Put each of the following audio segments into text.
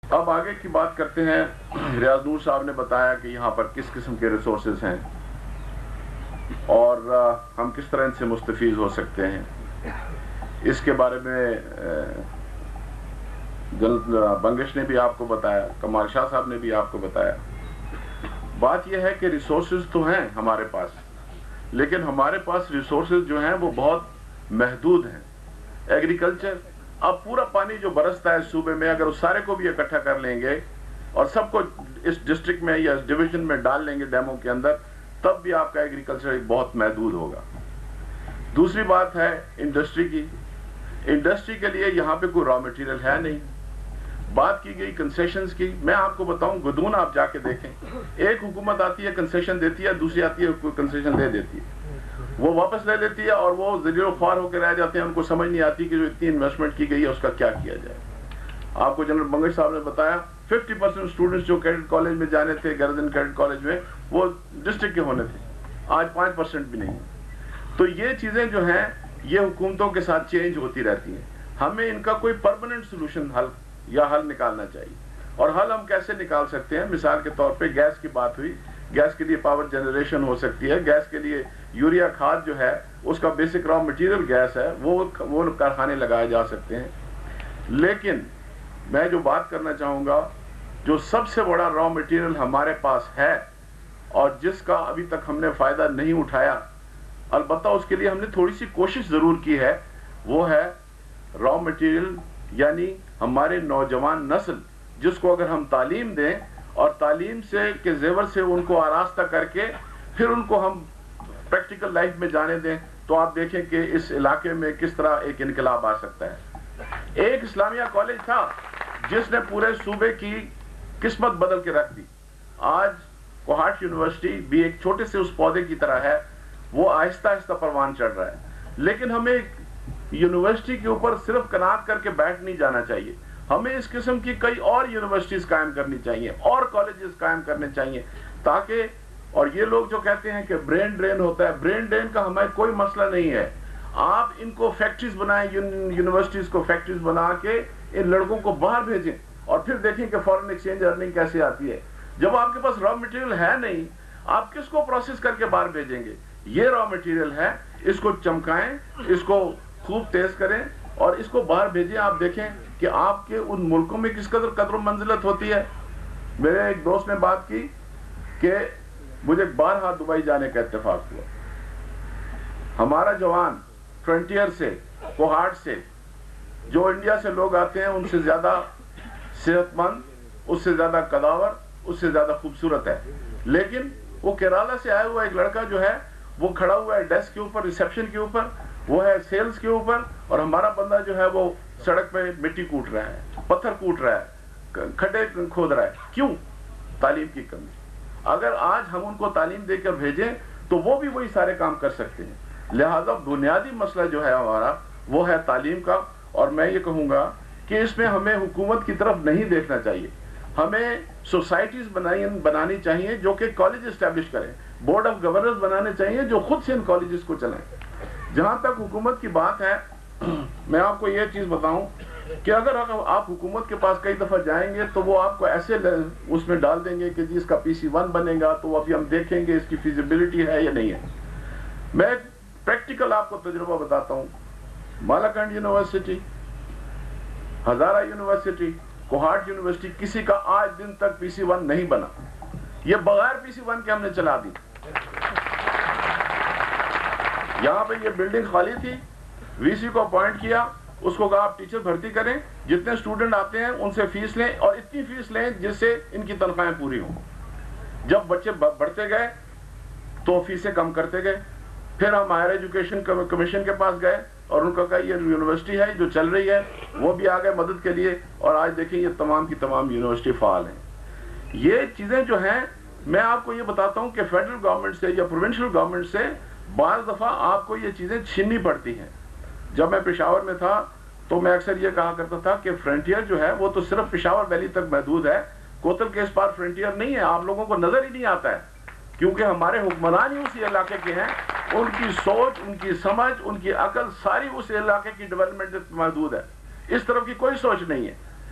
اب آگے کی بات کرتے ہیں. ریاض نور صاحب نے بتایا کہ یہاں پر کس قسم کے ریسورسز ہیں اور ہم کس طرح ان سے مستفید ہو سکتے ہیں. اس کے بارے میں بنگش نے بھی آپ کو بتایا, کمال شاہ صاحب نے بھی آپ کو بتایا. بات یہ ہے کہ ریسورسز تو ہیں ہمارے پاس, لیکن ہمارے پاس ریسورسز جو ہیں وہ بہت محدود ہیں. ایگریکلچر, اب پورا پانی جو برستا ہے صوبے میں, اگر اس سارے کو بھی اکٹھا کر لیں گے اور سب کو اس ڈسٹرکٹ میں یا اس ڈویژن میں ڈال لیں گے ڈیموں کے اندر, تب بھی آپ کا ایگریکلچر بہت محدود ہوگا. دوسری بات ہے انڈسٹری کی. انڈسٹری کے لیے یہاں پہ کوئی را مٹیریل ہے نہیں. بات کی گئی کنسیشنز کی. میں آپ کو بتاؤں, گدون آپ جا کے دیکھیں, ایک حکومت آتی ہے کنسیشن دیتی ہے, دوسری آتی ہے کوئی کنسیشن دے دیتی ہے, وہ واپس لے لیتی ہے اور وہ زیر خوار ہو کے رہ جاتے ہیں. ان کو سمجھ نہیں آتی کہ جو اتنی انویسٹمنٹ کی گئی ہے اس کا کیا کیا جائے. آپ کو جنرل بنگش صاحب نے بتایا 50% اسٹوڈنٹس جو کیڈٹ کالج میں جانے تھے, گردن کیڈٹ کالج میں, وہ ڈسٹرکٹ کے ہونے تھے. آج 5% بھی نہیں. تو یہ چیزیں جو ہیں یہ حکومتوں کے ساتھ چینج ہوتی رہتی ہیں. ہمیں ان کا کوئی پرماننٹ سولوشن حل نکالنا چاہیے. اور حل ہم کیسے نکال سکتے ہیں؟ مثال کے طور پہ گیس کی بات ہوئی, گیس کے لیے پاور جنریشن ہو سکتی ہے. گیس کے لیے یوریا کھاد جو ہے اس کا بیسک را مٹیریل گیس ہے, وہ کارخانے لگائے جا سکتے ہیں. لیکن میں جو بات کرنا چاہوں گا, جو سب سے بڑا را مٹیریل ہمارے پاس ہے اور جس کا ابھی تک ہم نے فائدہ نہیں اٹھایا, البتہ اس کے لیے ہم نے تھوڑی سی کوشش ضرور کی ہے, وہ ہے را مٹیریل, یعنی ہمارے نوجوان نسل, جس کو اگر ہم تعلیم دیں اور تعلیم سے کے زیور سے ان کو آراستہ کر کے پھر ان کو ہم پریکٹیکل لائف میں جانے دیں, تو آپ دیکھیں کہ اس علاقے میں کس طرح ایک انقلاب آ سکتا ہے. ایک اسلامیہ کالج تھا جس نے پورے صوبے کی قسمت بدل کے رکھ دی. آج کوہاٹ یونیورسٹی بھی ایک چھوٹے سے اس پودے کی طرح ہے, وہ آہستہ آہستہ پروان چڑھ رہا ہے. لیکن ہمیں یونیورسٹی کے اوپر صرف قناعت کر کے بیٹھ نہیں جانا چاہیے. ہمیں اس قسم کی کئی اور یونیورسٹیز قائم کرنی چاہیے اور کالجز قائم کرنے چاہیے, تاکہ, اور یہ لوگ جو کہتے ہیں کہ برین ڈرین ہوتا ہے, برین ڈرین کا ہمیں کوئی مسئلہ نہیں ہے. آپ ان کو فیکٹریز بنائیں, یونیورسٹیز کو فیکٹریز بنا کے ان لڑکوں کو باہر بھیجیں اور پھر دیکھیں کہ فارن ایکسچینج ارننگ کیسے آتی ہے. جب آپ کے پاس را مٹیریل ہے نہیں, آپ کس کو پروسیس کر کے باہر بھیجیں گے؟ یہ را مٹیریل ہے, اس کو چمکائیں, اس کو خوب تیز کریں اور اس کو باہر بھیجیں. آپ دیکھیں کہ آپ کے ان ملکوں میں کس قدر و منزلت ہوتی ہے. میرے ایک دوست نے بات کی کہ مجھے بارہا دبئی جانے کا اتفاق ہوا. ہمارا جوان فرنٹیئر سے, کوہاٹ سے, جو انڈیا سے لوگ آتے ہیں, ان سے زیادہ صحت مند, اس سے زیادہ قداور, اس سے زیادہ خوبصورت ہے. لیکن وہ کیرالا سے آیا ہوا ایک لڑکا جو ہے وہ کھڑا ہوا ہے ڈیسک کے اوپر, ریسیپشن کے اوپر, وہ ہے سیلز کے اوپر, اور ہمارا بندہ جو ہے وہ سڑک پہ مٹی کوٹ رہا ہے, پتھر کوٹ رہا ہے, کھڈے کھود رہا ہے. کیوں؟ تعلیم کی کمی. اگر آج ہم ان کو تعلیم دے کر بھیجیں تو وہ بھی وہی سارے کام کر سکتے ہیں. لہذا بنیادی مسئلہ جو ہے ہمارا وہ ہے تعلیم کا. اور میں یہ کہوں گا کہ اس میں ہمیں حکومت کی طرف نہیں دیکھنا چاہیے, ہمیں سوسائٹیز بنانی چاہیے جو کہ کالج اسٹیبلش کریں, بورڈ آف گورنرز بنانے چاہیے جو خود سے ان کالجز کو چلائیں. جہاں تک حکومت کی بات ہے, میں آپ کو یہ چیز بتاؤں کہ اگر آپ حکومت کے پاس کئی دفعہ جائیں گے تو وہ آپ کو ایسے اس میں ڈال دیں گے کہ جس کا PC1 بنے گا, تو ابھی ہم دیکھیں گے اس کی فیزیبلٹی ہے یا نہیں ہے. میں پریکٹیکل آپ کو تجربہ بتاتا ہوں. Malakand university, Hazara university, Kohat university, کسی کا آج دن تک PC1 نہیں بنا. یہ بغیر PC1 کے ہم نے چلا دی. یہاں پہ یہ بلڈنگ خالی تھی, VC کو اپوائنٹ کیا, اس کو کہا آپ ٹیچر بھرتی کریں, جتنے اسٹوڈنٹ آتے ہیں ان سے فیس لیں اور اتنی فیس لیں جس سے ان کی تنخواہیں پوری ہوں. جب بچے بڑھتے گئے تو فیسیں کم کرتے گئے. پھر ہم ہائر ایجوکیشن کمیشن کے پاس گئے اور ان کو کہا یہ یونیورسٹی ہے جو چل رہی ہے, وہ بھی آ گئے مدد کے لیے, اور آج دیکھیں یہ تمام کی تمام یونیورسٹی فعال ہیں. یہ چیزیں جو ہیں, میں آپ کو یہ بتاتا ہوں کہ فیڈرل گورنمنٹ سے یا پروونشل گورنمنٹ سے بعض دفعہ آپ کو یہ چیزیں چھیننی پڑتی ہیں. جب میں پشاور میں تھا تو میں اکثر یہ کہا کرتا تھا کہ فرنٹیئر جو ہے وہ تو صرف پشاور ویلی تک محدود ہے, کوتل کے اس پار فرنٹیئر نہیں ہے. آپ لوگوں کو نظر ہی نہیں آتا ہے کیونکہ ہمارے حکمران ہی اسی علاقے کے ہیں. ان کی سوچ, ان کی سمجھ, ان کی عقل ساری اس علاقے کی ڈیولپمنٹ محدود ہے, اس طرف کی کوئی سوچ نہیں ہے.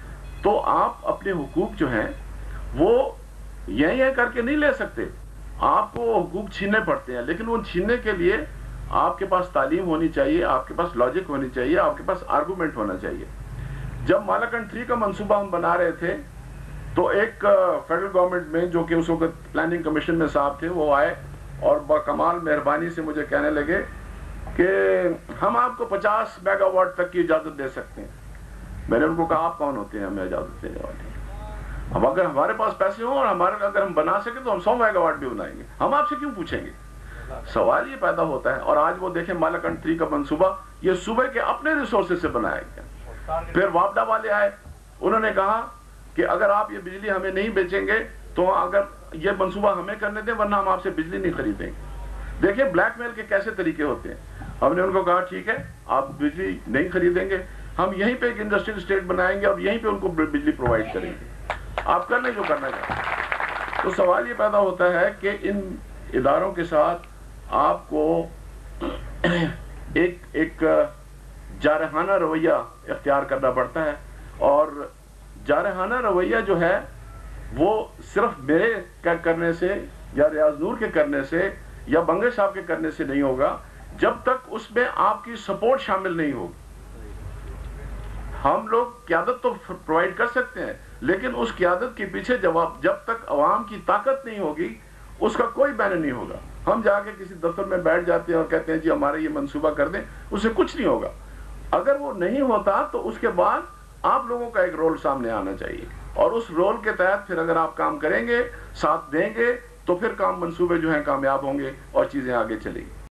تو آپ اپنے حقوق جو ہیں وہ یہ کر کے نہیں لے سکتے، آپ کو حقوق چھیننے پڑتے ہیں، لیکن وہ چھیننے کے لیے آپ کے پاس تعلیم ہونی چاہیے، آپ کے پاس لاجک ہونی چاہیے، آپ کے پاس آرگومنٹ ہونا چاہیے۔ جب مالاکنڈ 3 کا منصوبہ ہم بنا رہے تھے تو ایک فیڈرل گورنمنٹ میں جو کہ اس وقت پلاننگ کمیشن میں صاحب تھے، وہ آئے اور بکمال مہربانی سے مجھے کہنے لگے کہ ہم آپ کو 50 میگا واٹ تک کی اجازت دے سکتے ہیں۔ میں نے ان کو کہا آپ کون ہوتے ہیں ہمیں اجازت دینے والے؟ اب اگر ہمارے پاس پیسے ہوں اور اگر ہم بنا سکیں تو ہم 100 میگا واٹ بھی بنائیں گے، ہم آپ سے کیوں پوچھیں گے؟ سوال یہ پیدا ہوتا ہے۔ اور آج وہ دیکھیں مالاکنڈ 3 کا منصوبہ یہ صوبے کے اپنے ریسورسز سے بنایا گیا۔ پھر واپڈا والے آئے، انہوں نے کہا کہ اگر آپ یہ بجلی ہمیں نہیں بیچیں گے تو اگر یہ منصوبہ ہمیں کرنے دیں ورنہ ہم آپ سے بجلی نہیں خریدیں گے۔ دیکھیں بلیک میل کے کیسے طریقے ہوتے ہیں۔ ہم نے ان کو کہا ٹھیک ہے آپ بجلی نہیں خریدیں گے، ہم یہیں پہ ایک انڈسٹریل اسٹیٹ بنائیں گے اور یہیں پہ ان کو بجلی پرووائڈ کریں گے، آپ کرنے جو کرنا چاہیں۔ تو سوال یہ پیدا ہوتا ہے کہ ان اداروں کے ساتھ آپ کو ایک جارحانہ رویہ اختیار کرنا پڑتا ہے، اور جارحانہ رویہ جو ہے وہ صرف میرے کرنے سے یا ریاض نور کے کرنے سے یا بنگے صاحب کے کرنے سے نہیں ہوگا جب تک اس میں آپ کی سپورٹ شامل نہیں ہوگی۔ ہم لوگ قیادت تو پرووائڈ کر سکتے ہیں، لیکن اس قیادت کے پیچھے جب تک عوام کی طاقت نہیں ہوگی اس کا کوئی بینر نہیں ہوگا۔ ہم جا کے کسی دفتر میں بیٹھ جاتے ہیں اور کہتے ہیں جی ہمارے یہ منصوبہ کر دیں، اس سے کچھ نہیں ہوگا۔ اگر وہ نہیں ہوتا تو اس کے بعد آپ لوگوں کا ایک رول سامنے آنا چاہیے، اور اس رول کے تحت پھر اگر آپ کام کریں گے، ساتھ دیں گے، تو پھر کام منصوبے جو ہیں کامیاب ہوں گے اور چیزیں آگے چلیں گی۔